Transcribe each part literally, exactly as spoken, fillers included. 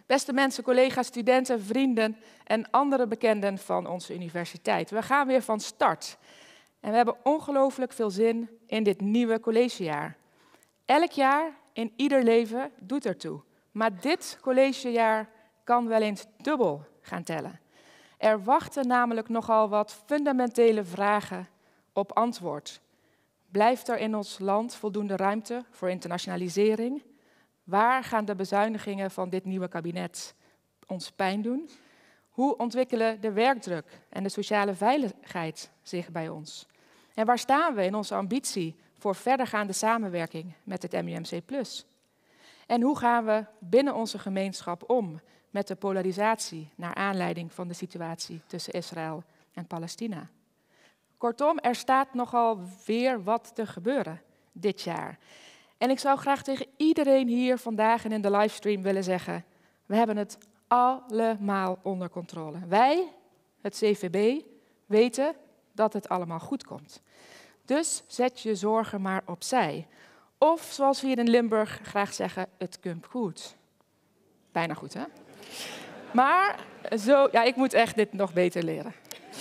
Beste mensen, collega's, studenten, vrienden en andere bekenden van onze universiteit. We gaan weer van start. En we hebben ongelooflijk veel zin in dit nieuwe collegejaar. Elk jaar in ieder leven doet ertoe. Maar dit collegejaar kan wel eens dubbel gaan tellen. Er wachten namelijk nogal wat fundamentele vragen op antwoord. Blijft er in ons land voldoende ruimte voor internationalisering? Waar gaan de bezuinigingen van dit nieuwe kabinet ons pijn doen? Hoe ontwikkelen de werkdruk en de sociale veiligheid zich bij ons? En waar staan we in onze ambitie voor verdergaande samenwerking met het M U M C plus? En hoe gaan we binnen onze gemeenschap om met de polarisatie naar aanleiding van de situatie tussen Israël en Palestina? Kortom, er staat nogal weer wat te gebeuren dit jaar. En ik zou graag tegen iedereen hier vandaag en in de livestream willen zeggen, we hebben het allemaal onder controle. Wij, het C V B, weten dat het allemaal goed komt. Dus zet je zorgen maar opzij. Of, zoals we hier in Limburg graag zeggen, het komt goed. Bijna goed, hè? Maar zo, ja, ik moet echt dit nog beter leren.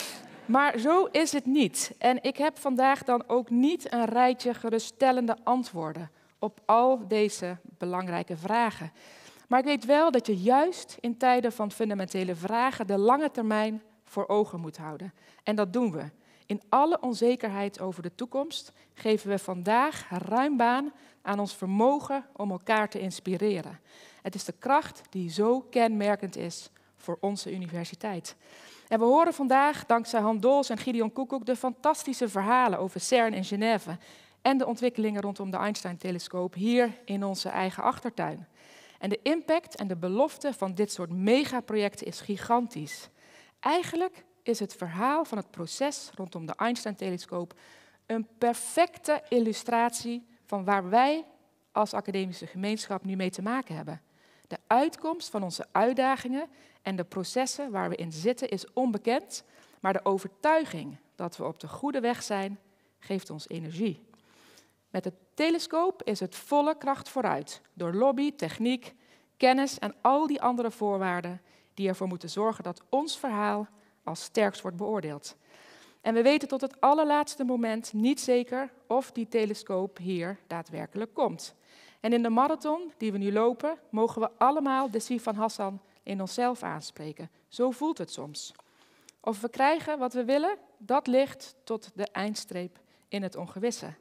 Maar zo is het niet. En ik heb vandaag dan ook niet een rijtje geruststellende antwoorden op al deze belangrijke vragen. Maar ik weet wel dat je juist in tijden van fundamentele vragen de lange termijn voor ogen moet houden. En dat doen we. In alle onzekerheid over de toekomst geven we vandaag ruim baan aan ons vermogen om elkaar te inspireren. Het is de kracht die zo kenmerkend is voor onze universiteit. En we horen vandaag, dankzij Han Dols en Gideon Koekoek, de fantastische verhalen over CERN in Genève en de ontwikkelingen rondom de Einstein-telescoop hier in onze eigen achtertuin. En de impact en de belofte van dit soort megaprojecten is gigantisch. Eigenlijk is het verhaal van het proces rondom de Einstein-telescoop een perfecte illustratie van waar wij als academische gemeenschap nu mee te maken hebben. De uitkomst van onze uitdagingen en de processen waar we in zitten is onbekend, maar de overtuiging dat we op de goede weg zijn, geeft ons energie. Met de telescoop is het volle kracht vooruit, door lobby, techniek, kennis en al die andere voorwaarden die ervoor moeten zorgen dat ons verhaal als sterkst wordt beoordeeld. En we weten tot het allerlaatste moment niet zeker of die telescoop hier daadwerkelijk komt. En in de marathon die we nu lopen, mogen we allemaal de Sifan Hassan in onszelf aanspreken. Zo voelt het soms. Of we krijgen wat we willen, dat ligt tot de eindstreep in het ongewisse.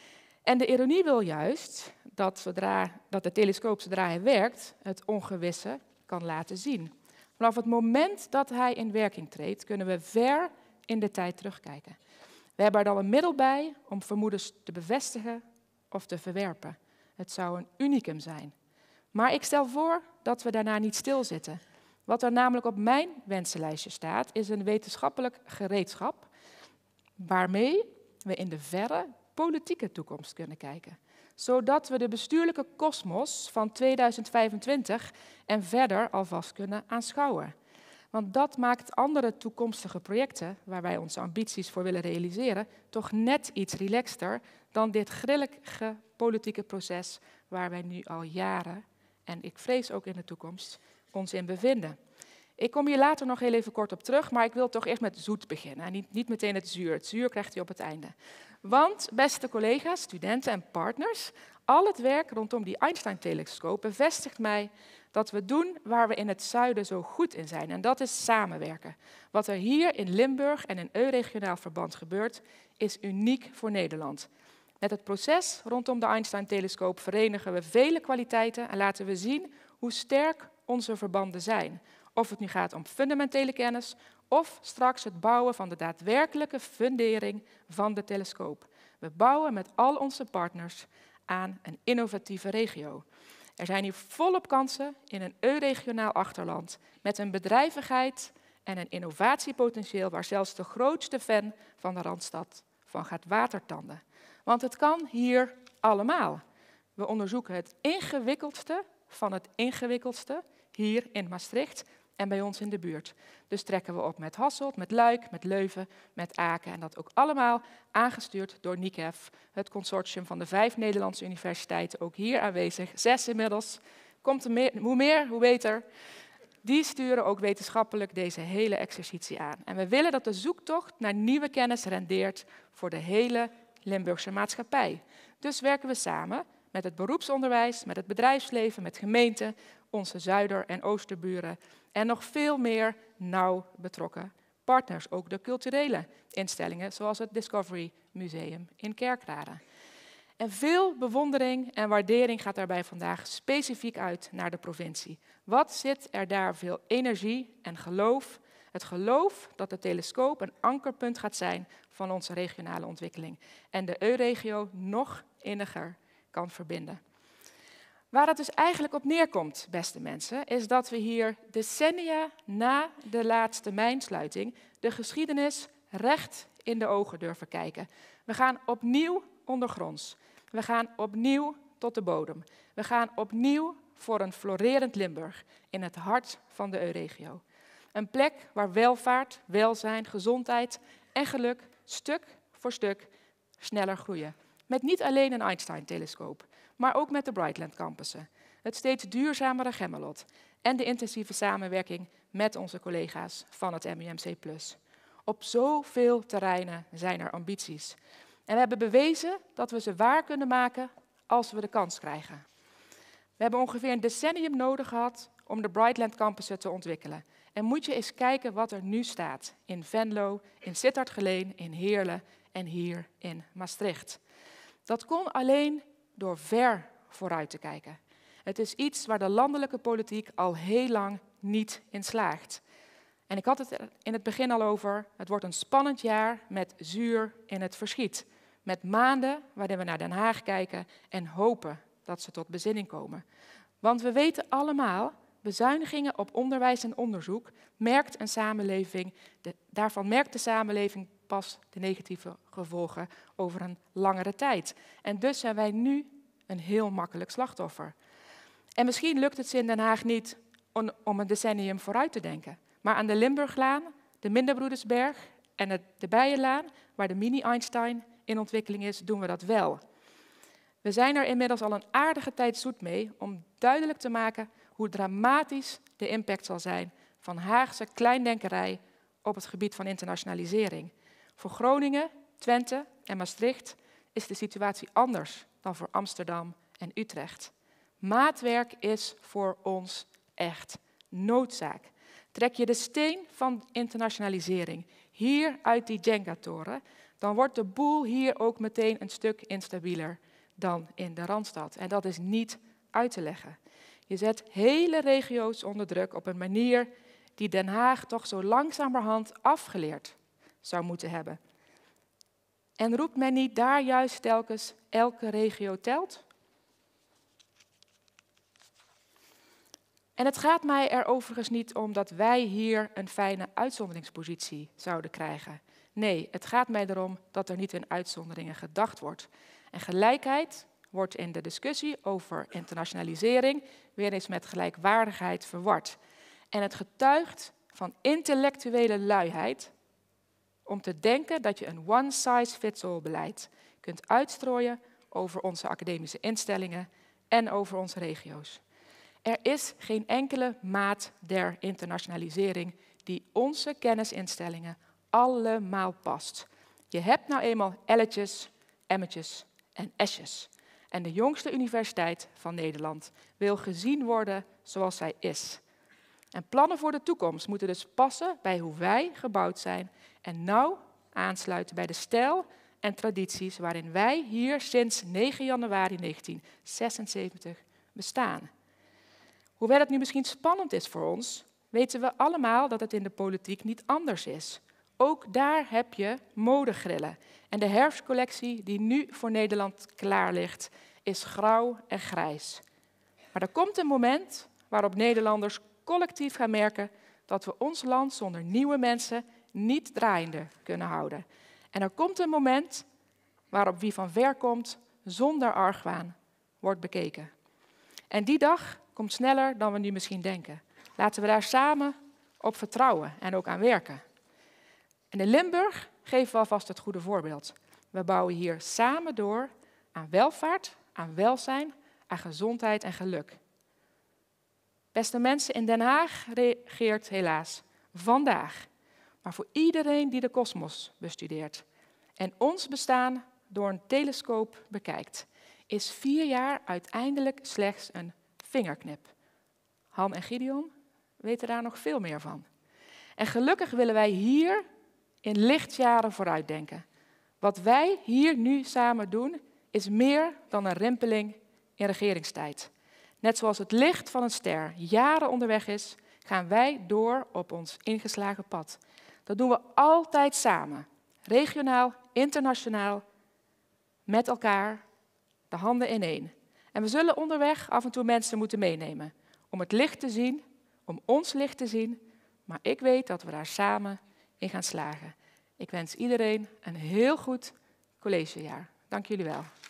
En de ironie wil juist dat, zodra, dat de telescoop, zodra hij werkt, het ongewisse kan laten zien. Vanaf het moment dat hij in werking treedt, kunnen we ver in de tijd terugkijken. We hebben er dan een middel bij om vermoedens te bevestigen of te verwerpen. Het zou een unicum zijn. Maar ik stel voor dat we daarna niet stilzitten. Wat er namelijk op mijn wensenlijstje staat, is een wetenschappelijk gereedschap waarmee we in de verre politieke toekomst kunnen kijken. Zodat we de bestuurlijke kosmos van tweeduizend vijfentwintig en verder alvast kunnen aanschouwen. Want dat maakt andere toekomstige projecten, waar wij onze ambities voor willen realiseren, toch net iets relaxter dan dit grillige politieke proces waar wij nu al jaren, en ik vrees ook in de toekomst, ons in bevinden. Ik kom hier later nog heel even kort op terug, maar ik wil toch eerst met zoet beginnen. En niet, niet meteen het zuur. Het zuur krijgt u op het einde. Want, beste collega's, studenten en partners, al het werk rondom die Einstein-telescoop bevestigt mij dat we doen waar we in het zuiden zo goed in zijn. En dat is samenwerken. Wat er hier in Limburg en in euregionaal verband gebeurt, is uniek voor Nederland. Met het proces rondom de Einstein-telescoop verenigen we vele kwaliteiten en laten we zien hoe sterk onze verbanden zijn. Of het nu gaat om fundamentele kennis of straks het bouwen van de daadwerkelijke fundering van de telescoop. We bouwen met al onze partners aan een innovatieve regio. Er zijn hier volop kansen in een euregionaal achterland met een bedrijvigheid en een innovatiepotentieel waar zelfs de grootste fan van de Randstad van gaat watertanden. Want het kan hier allemaal. We onderzoeken het ingewikkeldste van het ingewikkeldste hier in Maastricht en bij ons in de buurt. Dus trekken we op met Hasselt, met Luik, met Leuven, met Aken. En dat ook allemaal aangestuurd door N I C E F, het consortium van de vijf Nederlandse universiteiten, ook hier aanwezig, zes inmiddels, komt er meer, hoe meer, hoe beter. Die sturen ook wetenschappelijk deze hele exercitie aan. En we willen dat de zoektocht naar nieuwe kennis rendeert voor de hele Limburgse maatschappij. Dus werken we samen met het beroepsonderwijs, met het bedrijfsleven, met gemeenten, onze zuider- en oosterburen en nog veel meer nauw betrokken partners, ook de culturele instellingen, zoals het Discovery Museum in Kerkrade. En veel bewondering en waardering gaat daarbij vandaag specifiek uit naar de provincie. Wat zit er daar veel energie en geloof? Het geloof dat de telescoop een ankerpunt gaat zijn van onze regionale ontwikkeling en de EU-regio nog inniger kan verbinden. Waar het dus eigenlijk op neerkomt, beste mensen, is dat we hier decennia na de laatste mijnsluiting de geschiedenis recht in de ogen durven kijken. We gaan opnieuw ondergronds. We gaan opnieuw tot de bodem. We gaan opnieuw voor een florerend Limburg in het hart van de EU-regio. Een plek waar welvaart, welzijn, gezondheid en geluk stuk voor stuk sneller groeien. Met niet alleen een Einstein-telescoop, maar ook met de Brightland campussen, het steeds duurzamere Gemmelot en de intensieve samenwerking met onze collega's van het M U M C plus. Op zoveel terreinen zijn er ambities. En we hebben bewezen dat we ze waar kunnen maken als we de kans krijgen. We hebben ongeveer een decennium nodig gehad om de Brightland campussen te ontwikkelen. En moet je eens kijken wat er nu staat in Venlo, in Sittard-Geleen, in Heerlen en hier in Maastricht. Dat kon alleen door ver vooruit te kijken. Het is iets waar de landelijke politiek al heel lang niet in slaagt. En ik had het er in het begin al over, het wordt een spannend jaar met zuur in het verschiet. Met maanden waarin we naar Den Haag kijken en hopen dat ze tot bezinning komen. Want we weten allemaal, bezuinigingen op onderwijs en onderzoek merkt een samenleving, de, daarvan merkt de samenleving pas de negatieve gevolgen over een langere tijd. En dus zijn wij nu een heel makkelijk slachtoffer. En misschien lukt het ze in Den Haag niet om, om een decennium vooruit te denken. Maar aan de Limburglaan, de Minderbroedersberg en het, de Bijenlaan, waar de mini-Einstein in ontwikkeling is, doen we dat wel. We zijn er inmiddels al een aardige tijd zoet mee om duidelijk te maken hoe dramatisch de impact zal zijn van Haagse kleindenkerij op het gebied van internationalisering. Voor Groningen, Twente en Maastricht is de situatie anders dan voor Amsterdam en Utrecht. Maatwerk is voor ons echt noodzaak. Trek je de steen van internationalisering hier uit die Jenga-toren, dan wordt de boel hier ook meteen een stuk instabieler dan in de Randstad. En dat is niet uit te leggen. Je zet hele regio's onder druk op een manier die Den Haag toch zo langzamerhand afgeleerd zou moeten hebben. En roept men niet daar juist telkens elke regio telt? En het gaat mij er overigens niet om dat wij hier een fijne uitzonderingspositie zouden krijgen. Nee, het gaat mij erom dat er niet in uitzonderingen gedacht wordt. En gelijkheid wordt in de discussie over internationalisering weer eens met gelijkwaardigheid verward. En het getuigt van intellectuele luiheid om te denken dat je een one-size-fits-all beleid kunt uitstrooien over onze academische instellingen en over onze regio's. Er is geen enkele maat der internationalisering die onze kennisinstellingen allemaal past. Je hebt nou eenmaal elletjes, emmetjes en esjes. En de jongste universiteit van Nederland wil gezien worden zoals zij is. En plannen voor de toekomst moeten dus passen bij hoe wij gebouwd zijn en nauw aansluiten bij de stijl en tradities waarin wij hier sinds negen januari negentien zesenzeventig bestaan. Hoewel het nu misschien spannend is voor ons, weten we allemaal dat het in de politiek niet anders is. Ook daar heb je modegrillen. En de herfstcollectie die nu voor Nederland klaar ligt, is grauw en grijs. Maar er komt een moment waarop Nederlanders collectief gaan merken dat we ons land zonder nieuwe mensen niet draaiende kunnen houden. En er komt een moment waarop wie van ver komt zonder argwaan wordt bekeken. En die dag komt sneller dan we nu misschien denken. Laten we daar samen op vertrouwen en ook aan werken. En in Limburg geven we alvast het goede voorbeeld. We bouwen hier samen door aan welvaart, aan welzijn, aan gezondheid en geluk. Beste mensen, in Den Haag regeert helaas vandaag. Maar voor iedereen die de kosmos bestudeert en ons bestaan door een telescoop bekijkt, is vier jaar uiteindelijk slechts een vingerknip. Han en Gideon weten daar nog veel meer van. En gelukkig willen wij hier in lichtjaren vooruitdenken. Wat wij hier nu samen doen, is meer dan een rimpeling in regeringstijd. Net zoals het licht van een ster jaren onderweg is, gaan wij door op ons ingeslagen pad. Dat doen we altijd samen, regionaal, internationaal, met elkaar, de handen ineen. En we zullen onderweg af en toe mensen moeten meenemen, om het licht te zien, om ons licht te zien, maar ik weet dat we daar samen in gaan slagen. Ik wens iedereen een heel goed collegejaar. Dank jullie wel.